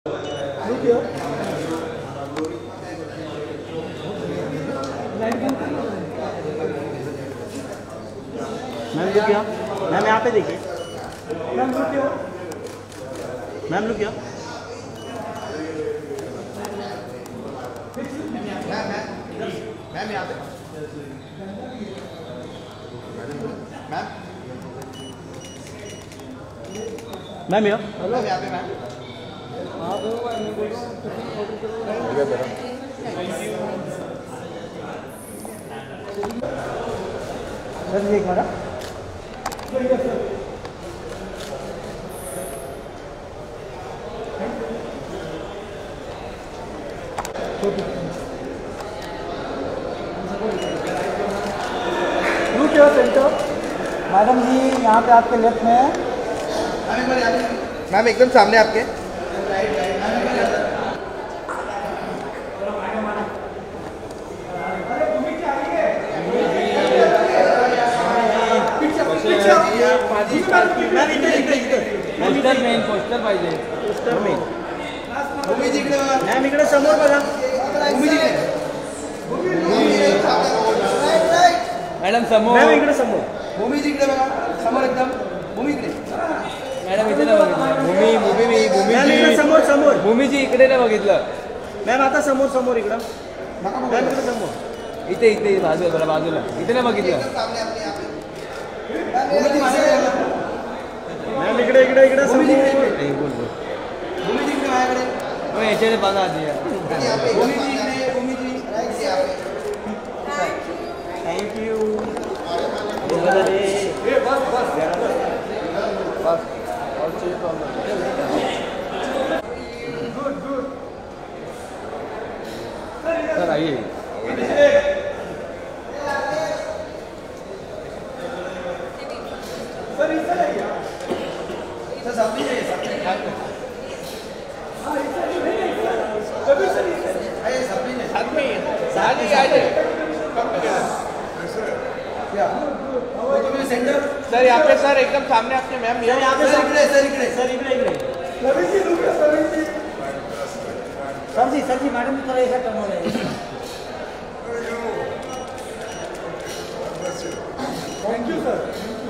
Ma'am रुकिए, ma'am यहाँ पे देखिए, मैम रुकिए, मैम रुकिए, मैम यहाँ पे, मैम यहाँ, हेलो यहाँ पे मैम, सर एक बार सेंटर मैडम जी यहाँ पे आपके लेफ्ट में है मैम, एकदम सामने आपके। पोस्टर पाहिजे, पोस्टर मेन मॅम इकडे समोर बघा, मॅडम समोर, मॅम इकडे समोर, भूमीजी इकडे बघा, समोर एकदम, भूमी इकडे, मॅडम इथे नाही बघितलं, भूमी समोर समोर, भूमीजी इकडे नाही बघितलं, मॅम आता समोर समोर इकडं, मॅम इकडे समोर, इथे इथे बाजूला बाजूला, इथे नाही बघितलं, मॅम इकडे इकडे इकडे समोर, बोल बोल, भूमीजी इकडे माझ्याकडे, मग याच्याने बघा आधी, भूमीजी इकडे, भूमीजी थँक्यू, सर आइए, सर इधर आइए, सर सामने जाइए, सामने सेंटर सर यहाँ पे, सर एकदम सामने आपके मैम, यहाँ पे सर इकडे सर इकडे सर जी मैडम थोड़ा ऐसा कम हो रहा है, थैंक यू सर,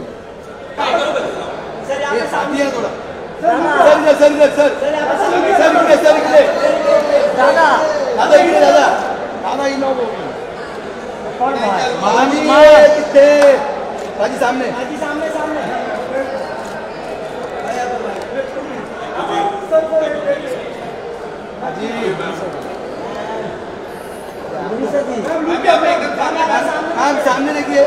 सर यहाँ पे सामने थोड़ा, सर इकडे दादा इकडे, दादा इनो किथे बाजी सामने सामने आप सामने देखिए,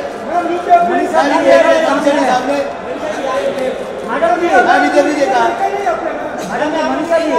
सामने मैडम जी, मैम इधर नहीं देखा, madam Manisha ji,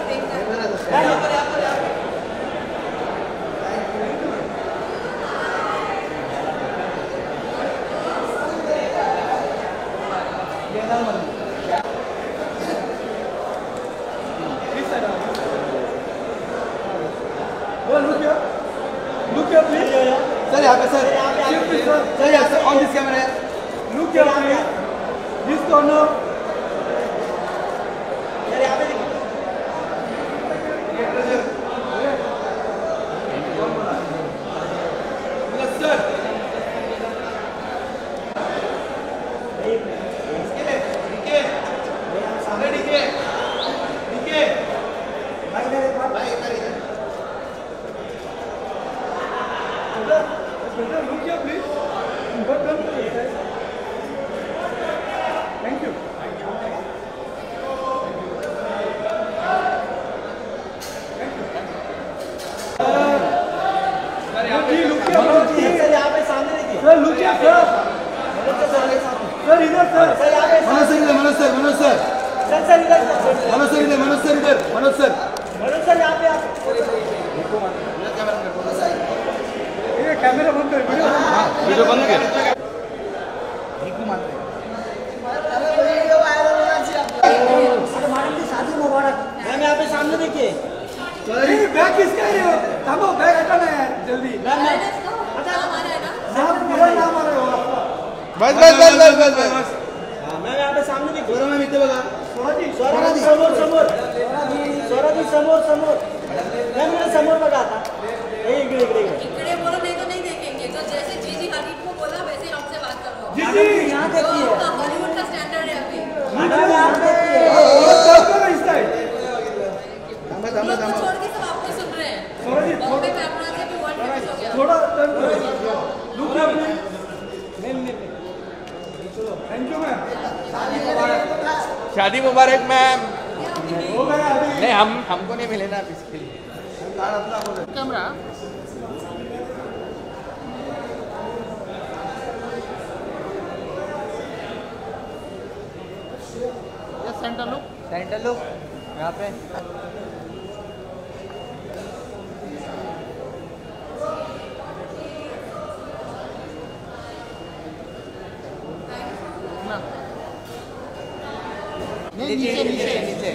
look here please, sir यहाँ पे, सर यहाँ पे on this camera, look here please, this corner, sir यहाँ पे sir look here please, thank you, यहाँ पे सामने देखिए, सर look here सर इधर सर, मनोज सर इधर, मनोज सर यहाँ पे आप, ये कैमरा बंद कर, वीडियो बंद कर, मैडम की शादी मुबारक, मैम यहाँ पे सामने देखिए, बैग किसका है, थामो बैग हटाना है जल्दी, मैम बस मैम यहाँ पे सामने देखिए, मैम इतने बघा, समोर स्वराजी समोर समोर मॅम इकडे समोर बघा आता इकडे इकडे इकडे बोलो नहीं तो नहीं देखेंगे तो जैसे जीजी हनीफ को बोला वैसे ही हमसे बात करो जी यहाँ देखिए हॉलीवुड का स्टैंडर्ड है अभी मैडम यहाँ देखिए लोग को छोड़ के सब आपको सुन रहे हैं बॉम्बे में अपना से भी वर्ल्ड फेमस हो गया थोड़ा थैंक यू मैम शादी मुबारक मैम नहीं हमको नहीं मिले ना इसके लिए कैमरा सेंटर लुक यहाँ पे नहीं नीचे नीचे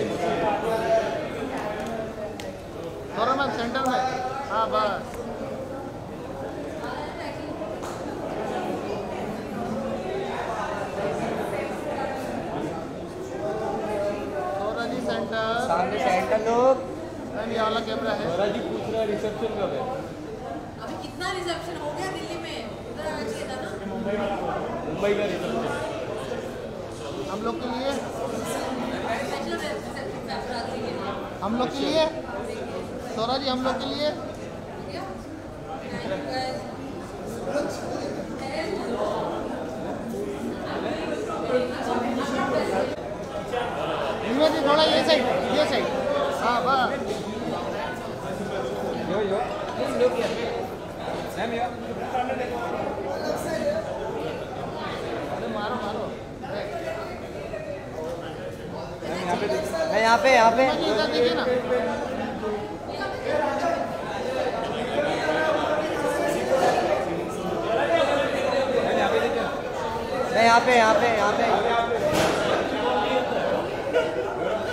थोड़ा मैम सेंटर में हाँ बस थोड़ा जी सेंटर सामने सेंटर लोग मैम ये वाला कैमरा है जी पूछ रहा रिसेप्शन कब है अभी कितना रिसेप्शन हो गया दिल्ली में उधर आना चाहिए था ना मुंबई का रिसेप्शन हम लोग के लिए स्पेशल रिसेप्शन रात्रि के लिए हम लोग के लिए सौरा जी हम लोग के लिए जी थोड़ा ये साइड हाँ बस यो मैम यो मारो मैं यहाँ पे इधर देखिए ना मैं यहाँ पे